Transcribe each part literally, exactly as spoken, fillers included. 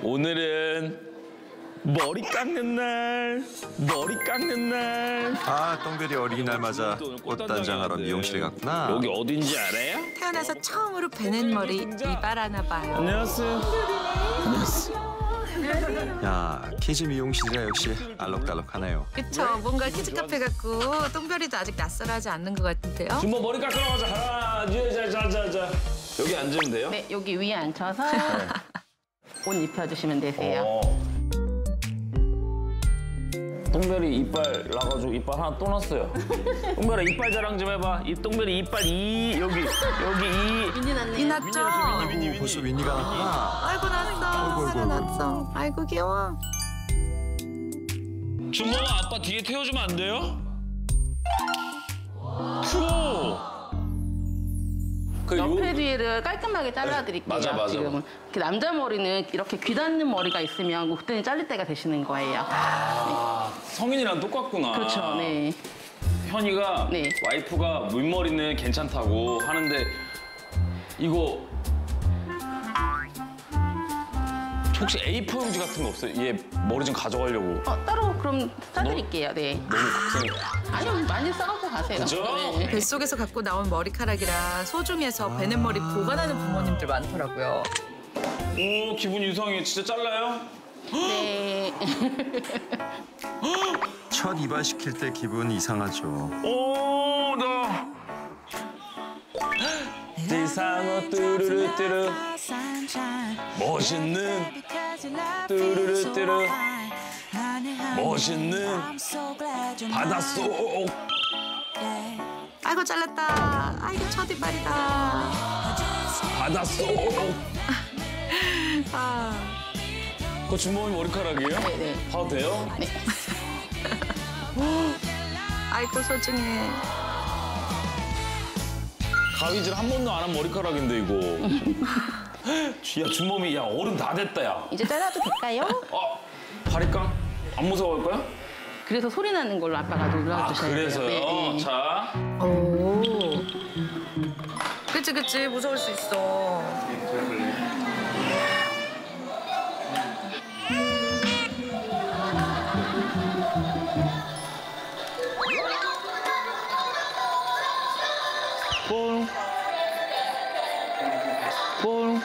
오늘은 머리 깎는 날, 머리 깎는 날. 아, 똥별이 어린이날 맞아 꽃단장하러 미용실에 갔구나. 여기 어딘지 알아요? 태어나서 처음으로 베낸 머리 이발하나 봐요. 안녕하세요. 안녕하세요. 야, 키즈 미용실이라 역시 알록달록하네요. 그쵸, 뭔가 키즈 카페 같고 똥별이도 아직 낯설하지 않는 것 같은데요. 준모 머리 깎으러 가자. 하나, 둘, 자, 자, 자, 자. 여기 앉으면 돼요? 네, 여기 위에 앉혀서 옷 입혀주시면 되세요. 어. 똥별이 이빨 나가지고 이빨 하나 또 났어요. 똥별아 이빨 자랑 좀 해봐. 이 똥별이 이빨 이 여기 여기 이. 윈니 났네요. 이 났죠? 아이고, 벌써 윈니가 났구나. 아이고 났어. 아이고, 아이고, 아이고. 났어. 아이고 귀여워. 준모가 아빠 뒤에 태워주면 안 돼요? 추워. 그 옆에 요... 뒤를 깔끔하게 잘라드릴게요. 맞아, 맞아. 지금은 이렇게 남자 머리는 이렇게 귀 닿는 머리가 있으면 그때는 자를 때가 되시는 거예요. 아, 성인이랑 똑같구나. 그렇죠, 네. 현이가 네. 와이프가 물머리는 괜찮다고 하는데 이거 혹시 에이포 용지 같은 거 없어요? 얘 머리 좀 가져가려고. 어, 따로 그럼 싸드릴게요. 네. 너무 걱정이. 아니요, 많이 싸갖고 가세요. 그죠? 네. 뱃속에서 갖고 나온 머리카락이라 소중해서 베낸 머리 보관하는 부모님들 많더라고요. 오, 기분이 이상해. 진짜 잘라요? 네. 첫 이발 시킬 때 기분 이상하죠. 오, 나. 지상어 뚜루루 뚜루. 멋있는 뚜루루 뚜루. 멋있는 바닷속. 아이고 잘랐다. 아이고 첫 이발이다. 바닷속. 아. 그거 준범이 머리카락이에요? 네네. 봐도 돼요? 네. 아이고 소중해. 가위질 한 번도 안 한 머리카락인데 이거. 야 준범이 야 어른 다 됐다 야. 이제 잘라도 될까요? 어? 바리깡? 안 무서워할 거야? 그래서 소리 나는 걸로 아빠가 아 놀라주셔야 돼요. 그래서요? 네, 네. 자. 오. 그치 그치 무서울 수 있어. 볼. 볼.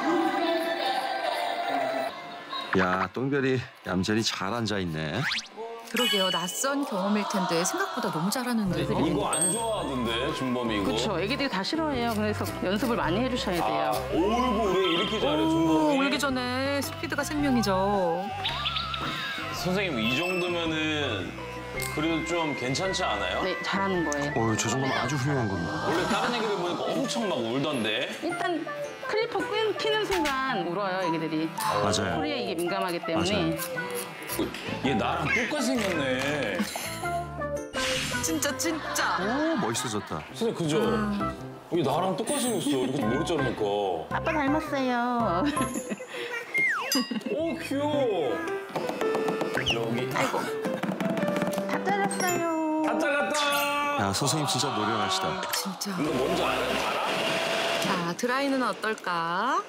야, 똥별이 얌전히 잘 앉아있네. 그러게요. 낯선 경험일 텐데 생각보다 너무 잘하는데. 이거 안 좋아하던데 준범이 이거. 그렇죠. 애기들이 다 싫어해요. 그래서 연습을 많이 해주셔야 돼요. 아, 오이고 왜 이렇게 잘해 오, 준범이? 울기 전에 스피드가 생명이죠. 선생님 이 정도면은 그래도 좀 괜찮지 않아요? 네, 잘하는 거예요. 어, 저 정도면 아주 훌륭한 겁니다. 원래 다른 애기들 보니까 엄청 막 울던데. 일단 클리퍼 끊기는 순간 울어요, 애기들이. 맞아요. 소리에 이게 민감하기 때문에. 얘 나랑 똑같이 생겼네. 진짜 진짜. 오, 멋있어졌다. 선생님 그죠? 얘 나랑 똑같이 생겼어. 이렇게 머리 자르니까. 아빠 닮았어요. 오 귀여워. 여기. 아이고. 다 잘랐어요. 다 잘랐다. 야, 선생님 진짜 노련하시다. 진짜. 이거 뭔지 알아? 알아? 자 드라이는 어떨까?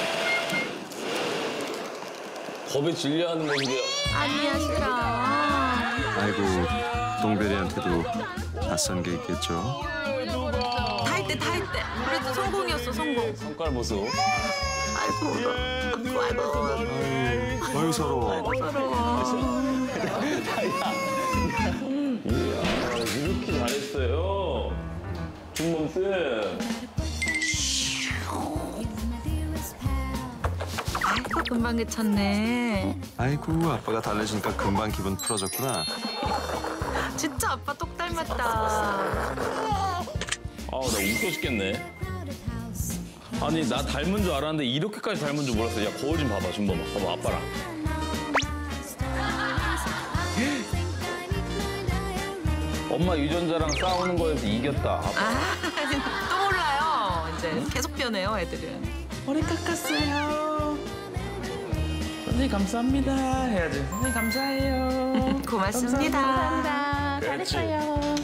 겁에 질려하는 모습이야. 아니야 싫어. 아이고, 똥별이한테도 낯선 게 있겠죠. 다 했대 다 했대. 그래도 성공이었어 성공. 손가락 보소. 아이고 아이고 아이고. 아유, 서러워. 서러워. 이야 이렇게 잘했어요. 준범 쌤. 아이고 금방 그쳤네. 아이고, 아빠가 달래주니까 금방 기분 풀어졌구나. 진짜 아빠 똑 닮았다. 아 나 웃겨 죽겠네. 아니 나 닮은 줄 알았는데 이렇게까지 닮은 줄 몰랐어. 야 거울 좀 봐봐 준범아. 봐봐 아빠랑. 엄마 유전자랑 싸우는 거에서 이겼다. 아빠. 아, 또 몰라요. 이제 계속 변해요, 애들은. 머리 깎았어요. 선생님 감사합니다 해야지. 선생님 감사해요. 고맙습니다. 감사합니다. 그렇지. 잘했어요.